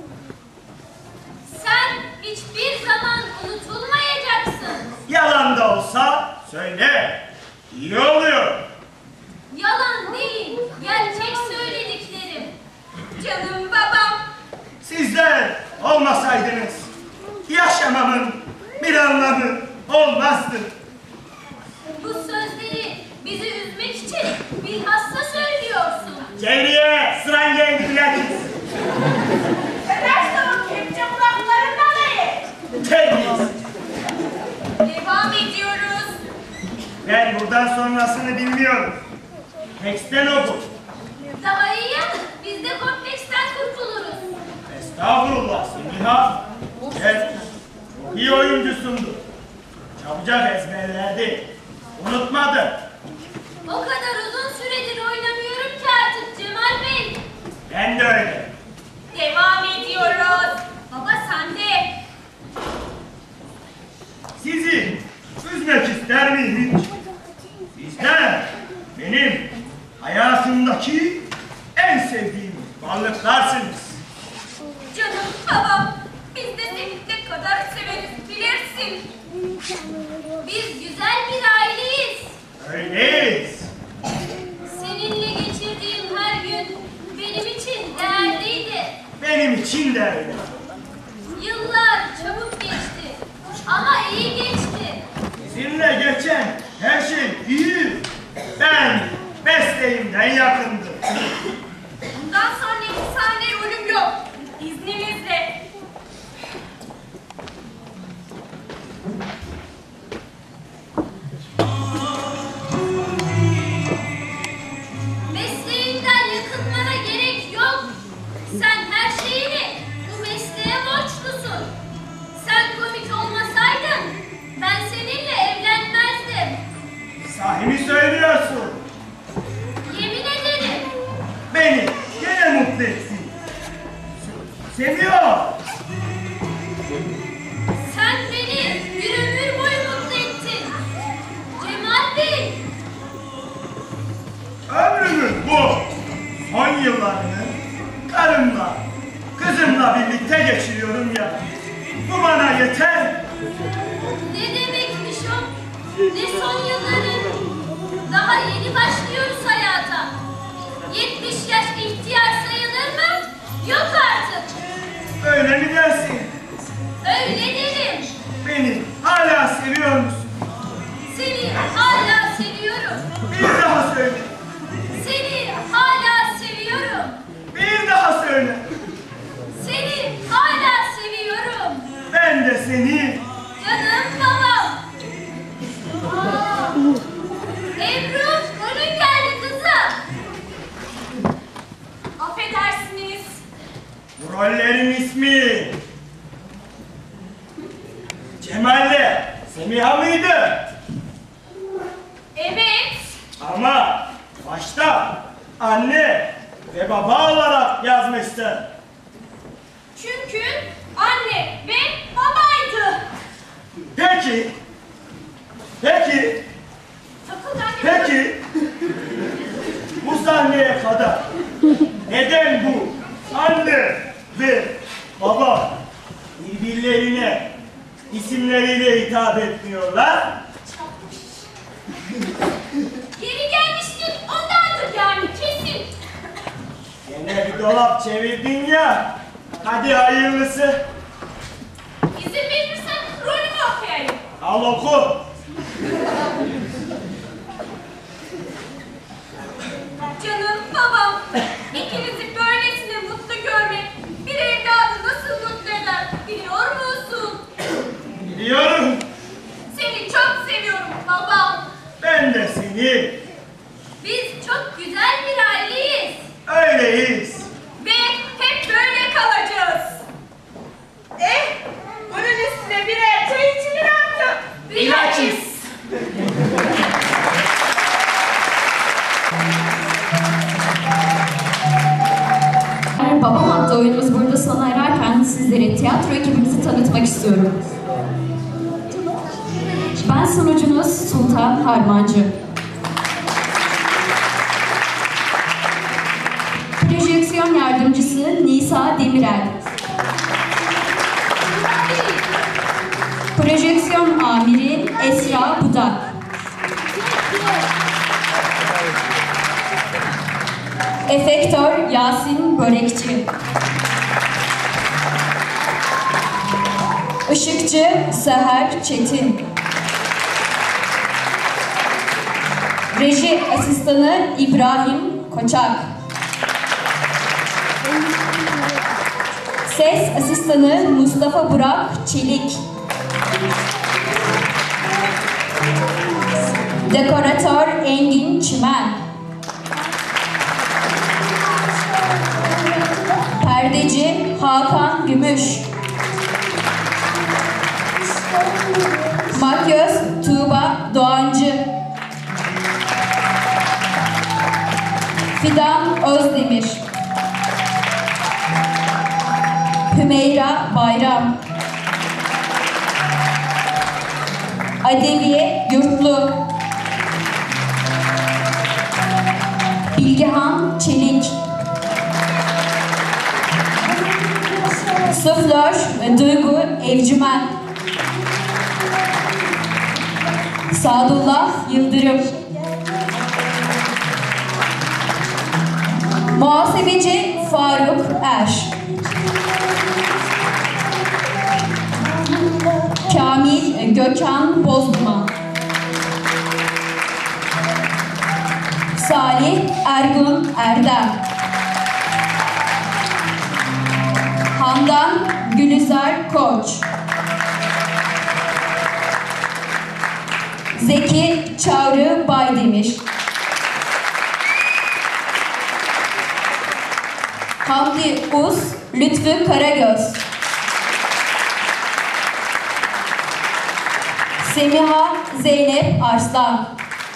Sen hiçbir zaman unutulmayacaksın. Yalan da olsa söyle. İyi oluyor. Yalan değil, gerçek söylediklerim. Canım babam. Sizler olmasaydınız yaşamamın bir anlamı olmazdı. Bu sözleri bizi üzmek için bilhassa söylüyorsun. Cevriye, sıran geldi bilakis. Öderse o kepçe kulaklarından ayır. Terbiyesiz. Devam ediyoruz. Ben buradan sonrasını bilmiyorum. Teksten oku. Daha iyi ya, biz de kompleksten kurtuluruz. Estağfurullah Semiha. Sen çok iyi oyuncusundur. Çabucak ezberlerdi. Unutmadı. O kadar uzun süredir oynamıyorum ki artık Cemal Bey. Ben de öyle. Devam ediyoruz. Baba sen de. Sizi üzmek ister miyim hiç? Sizler benim hayatımdaki en sevdiğim varlıklarsınız. Canım babam. Biz de seni ne kadar severiz bilirsin. Biz güzel bir aileyiz. Öyleyiz. Seninle geçirdiğim her gün benim için değerliydi. Benim için de öyle. Yıllar çabuk geçti ama iyi geçti. Sizinle geçen her şey iyi. Ben mesleğimden yakındım. Bundan sonra iki saniye ölüm yok. İzninizle. Mesleğinden yakınmana gerek yok. Sen her şeyini bu mesleğe borçlusun. Sen komik olmasaydın ben seninle evlenmezdim. Sahi mi söylüyorsun? Yemin ederim. Beni gene mutlu etsin. Seviyor. Sen beni bir ömür boyu mutlu ettin. Cemal Bey. Ömrümün bu son yıllarını karımla, kızımla birlikte geçiriyorum ya. Bu bana yeter. Ne demekmiş o? Ne son yılların? Daha yeni başlıyoruz hayata. Yetmiş yaş ihtiyar sayılır mı? Yok artık. Öyle mi dersin? Öyle dedim. Beni hala seviyor musun? Seni hala seviyorum. Bir daha söyle. Seni hala seviyorum. Bir daha söyle. Seni hala seviyorum. Ben de seni. Canım babam. Aa, Ebru. Rollerin ismi Cemal'le Semiha mıydı? Evet. Ama başta anne ve baba olarak yazmıştı. Çünkü anne ve babaydı. Peki, peki, Takıldı anne. peki bu sahneye kadar neden bu anne ve baba birbirlerine isimleriyle hitap etmiyorlar? Geri gelmiştir ondandır yani kesin. Yine bir dolap çevirdin ya. Hadi hayırlısı. İzin verirsen rolümü okuyayım. Al oku. Canım babam, ikinizi böylesine mutlu görmek bir evladı nasıl mutlu eder biliyor musun? Biliyorum. Seni çok seviyorum babam. Ben de seni. Biz çok güzel bir aileyiz. Öyleyiz. Ve hep böyle kalacağız. Eh, bunun üstüne birer çay içilir artık. Bilakis. Babam adlı oyunumuz burada sona ererken sizlere tiyatro ekibimizi tanıtmak istiyorum. Ben sunucunuz Sultan Harmancı. Projeksiyon yardımcısı Nisa Demirel. Projeksiyon amiri Esra Budak. Efektör Yasin Börekçi. Işıkçı Seher Çetin. Reji asistanı İbrahim Koçak. Ses asistanı Mustafa Burak Çelik. Dekoratör Engin Çimen. Perdeci Hakan Gümüş. Makyöz Tuğba Doğancı. Fidan Özdemir. Hümeyra Bayram. Adeviye Yurtlu. Bilgehan Çelik. Suflör Duygu Evcimen. Sadullah Yıldırım. Muhasebeci Faruk Er. Kamil Gökhan Bozduman. Salih Ergun Erdem. Handan Gülizar Koç. Zeki Çağrı Baydemir. Hamdi Uz Lütfü Karagöz. Semiha Zeynep Arslan.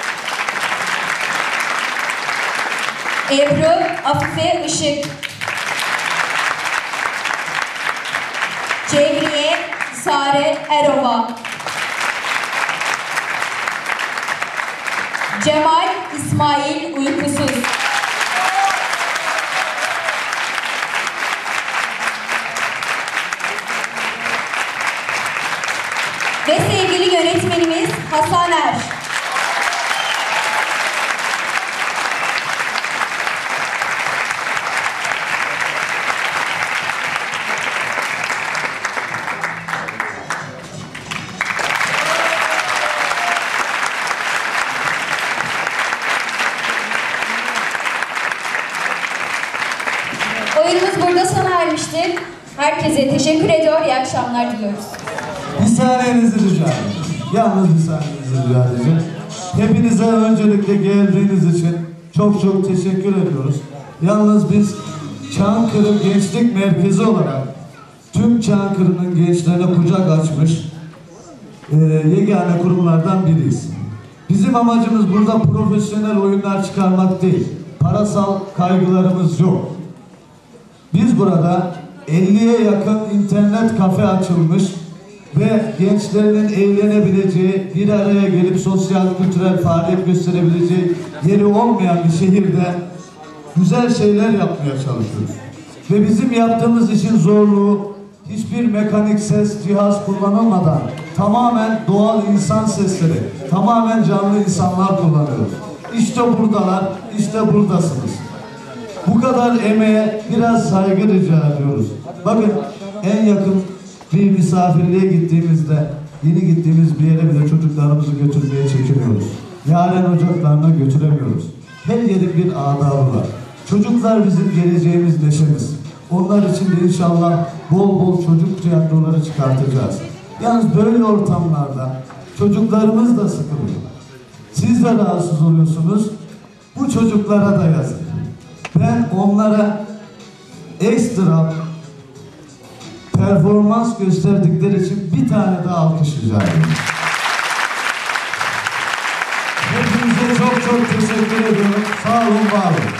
Ebru Afife Işık. Cevriye Sare Erova. Cemal İsmail Uykusuz. Ve sevgili yönetmenimiz Hasan Er. Oyunumuz burada sona ermiştir. Herkese teşekkür ediyor, iyi akşamlar diliyoruz. Bir saniyenizi rica edeceğim. Yalnız bir saniyenizi rica edeceğim. Hepinize öncelikle geldiğiniz için çok çok teşekkür ediyoruz. Yalnız biz Çankırı Gençlik Merkezi olarak tüm Çankırı'nın gençlerine kucak açmış e, yegane kurumlardan biriyiz. Bizim amacımız burada profesyonel oyunlar çıkarmak değil. Parasal kaygılarımız yok. Biz burada elliye yakın internet kafe açılmış ve gençlerinin eğlenebileceği, bir araya gelip sosyal kültürel faaliyet gösterebileceği yeri olmayan bir şehirde güzel şeyler yapmaya çalışıyoruz. Ve bizim yaptığımız işin zorluğu hiçbir mekanik ses, cihaz kullanılmadan tamamen doğal insan sesleri, tamamen canlı insanlar kullanıyoruz. İşte buradalar, işte buradasınız. Bu kadar emeğe biraz saygı rica ediyoruz. Bakın en yakın bir misafirliğe gittiğimizde, yeni gittiğimiz bir yere bile çocuklarımızı götürmeye çekiniyoruz. Yaren ocaklarına götüremiyoruz. Her yerin bir adabı var. Çocuklar bizim geleceğimiz, neşemiz. Onlar için de inşallah bol bol çocuk tiyatroları çıkartacağız. Yalnız böyle ortamlarda çocuklarımız da sıkılıyor. Siz de rahatsız oluyorsunuz. Bu çocuklara da yazık. Ben onlara ekstra performans gösterdikleri için bir tane daha alkış rica ediyorum. Hepinize çok çok teşekkür ediyorum. Sağ olun, var olun.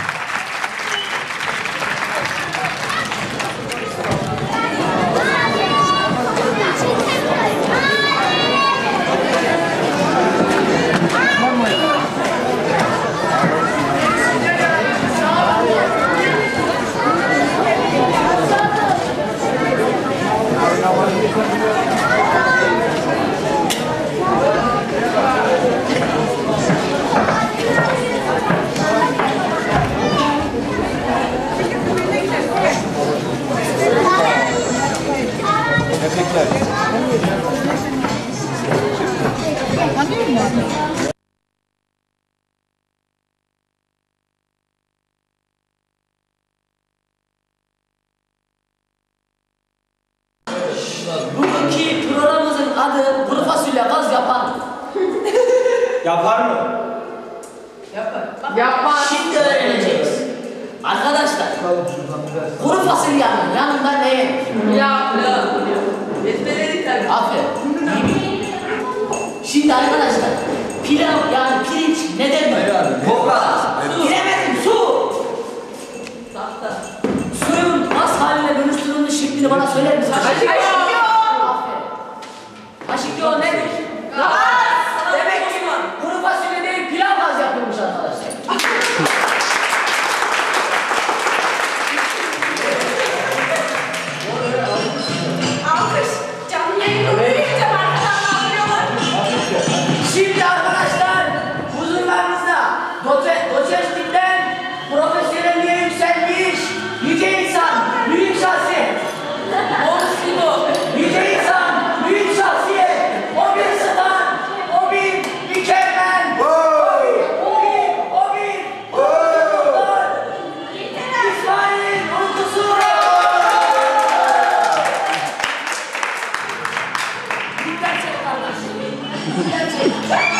Bugünkü programımızın adı kuru fasulye gaz yapan. Yapar mı? Yapar. Yapar. Şimdi öğreneceğiz. Arkadaşlar, kuru fasulyenin yanında ne yenir? Ya, ya. Ezberledik tabii. Aferin. İyi bilin. Şimdi arkadaşlar, pilav yani pirinç ne denir? Koka. Bilemedim, su. Tahta. Suyun gaz haline dönüştürülmüş şeklini bana söyler misin? Kaşık yok. Aferin. Kaşık yok nedir? Gaz. Demek ki kuru fasulye değil pilav gaz yapılmış arkadaşlar. Alkış. Canlı yayını duyunca arkadan bağırıyorlar. Şimdi arkadaşlar huzurlarınızda doçe, doçentlikten profesyonelliğe yükselmiş yüce insan, büyük şahsiyet. Yüce insan, büyük şahsiyet. O bir sıdan, o bir mükemmel. O bir, o bir, o bir, o bir. İsmail Uykusu. Dikkat çek kardeşim. Dikkat çek.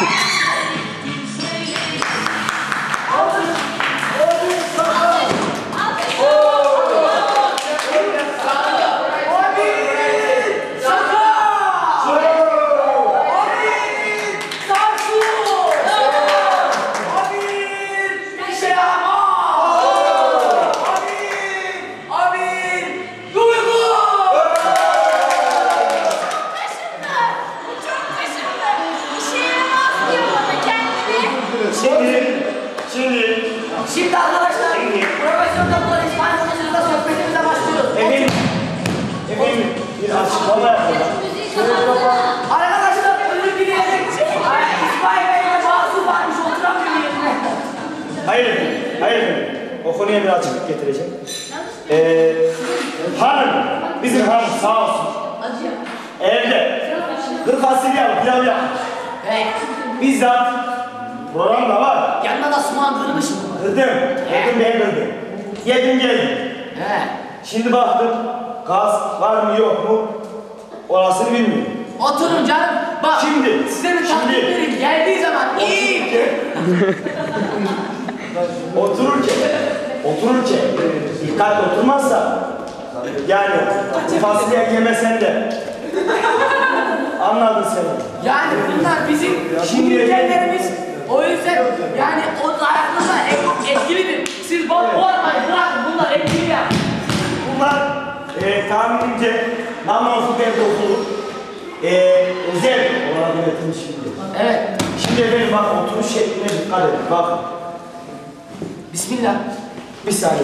Şimdi, şimdi, Şimdi arkadaşlar, profesyonel olarak İsmail Hoca'yla sohbetimize başlıyoruz. efendim, efendim, bir açıklama yapalım. Arkadaşlar, özür dileyerek İsmail Bey'le Masum varmış, oturamıyor yerine. Hayır efendim, hayır efendim. O konuya bir açıklık getireceğim. Ee, hanım, bizim hanım sağ olsun. Acıyor. Evde kır fasulye alıp pilav yapmış. Evet. Bizzat program da var. Yanına da soğan kırmış mı? Kırdım, kırdım ben kırdım. Yedim geldim. He. Şimdi baktım, gaz var mı yok mu? Orasını bilmiyorum. Oturun canım. Bak, Şimdi, size bir taktik şimdi. vereyim. Geldiği zaman iyi ki. Otururken, otururken dikkatli oturmazsa yani fasulye yemesen de anladın sen. Yani bunlar bizim şimdilerimiz. O yüzden yani o hayatımızda etkilidir. Siz bana olmayın, bırakın bunlar etkili ya. Bunlar e, tahminimce namazlı devlet okulu e, özel olarak yönetilmiş şimdi. Evet. Şimdi efendim bak oturuş şekline dikkat edin. Bak. Bismillah. Bir saniye.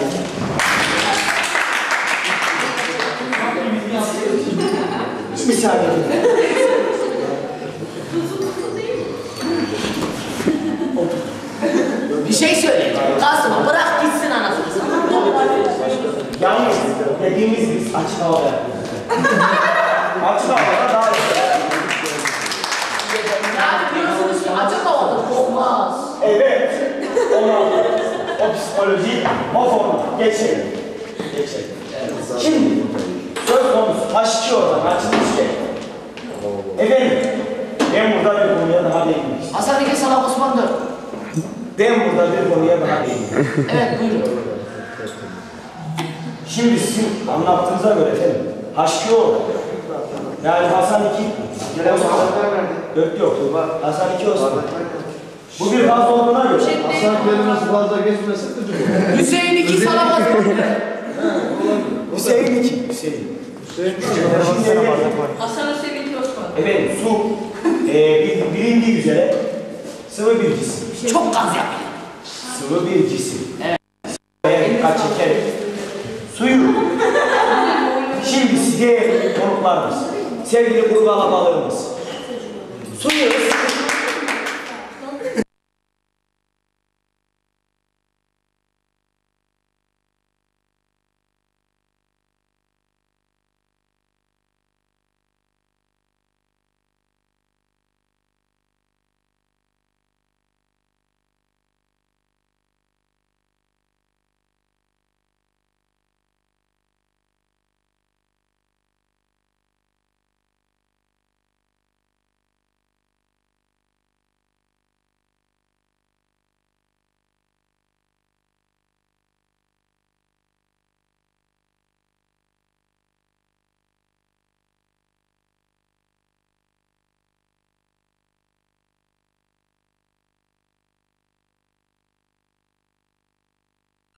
Bir saniye. Bir şey söyle. Kasım'a bırak gitsin anasını. Yalnız dediğimiz biz açık havada yapıyoruz. Açık havada daha iyi. Yani diyorsunuz ki açık havada olmaz. Evet. Ona o psikoloji, o formu geçelim. Geçelim. Şimdi söz konusu taş iki oradan açılmış şey. Efendim, ben burada bir konuya daha değinmek istiyorum. Hasan iki Salak Osman dört. Ben burada bir konuya daha değinmek. Evet buyurun. Şimdi sizin anlattığınıza göre efendim, Haşki o. Yani Hasan iki. Dört yok. Hasan iki olsun. Bu bir fazla olduğuna göre. Hasan kelimesi fazla geçmesin de. Hüseyin iki Salak Osman. Hüseyin iki. Hüseyin. Şimdi Hasan Hüseyin iki Osman. efendim su e, bil- bilindiği üzere sıvı bir cisim. Çok gaz yapıyor. Sıvı bir cisim. Evet. Evet, kaç çeker. Suyu. Şimdi size konuklarımız, sevgili kurbağa balığımız. Suyu ısıtır